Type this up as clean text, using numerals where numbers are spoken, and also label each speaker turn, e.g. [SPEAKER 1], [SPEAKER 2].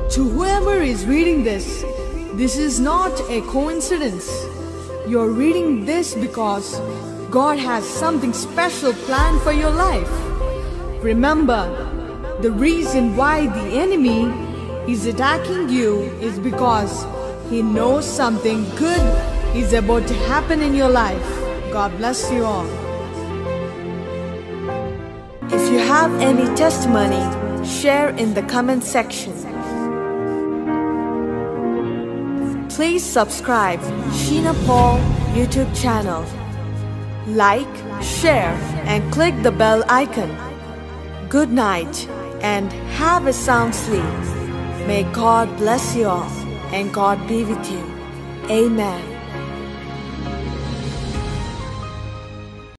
[SPEAKER 1] To whoever is reading this is not a coincidence. You're reading this because God has something special planned for your life. Remember, the reason why the enemy is attacking you is because he knows something good is about to happen in your life. God bless you all. If you have any testimony, share in the comment section. Please subscribe Sheena Paul YouTube channel. Like, share and click the bell icon. Good night and have a sound sleep. May God bless you all and God be with you. Amen.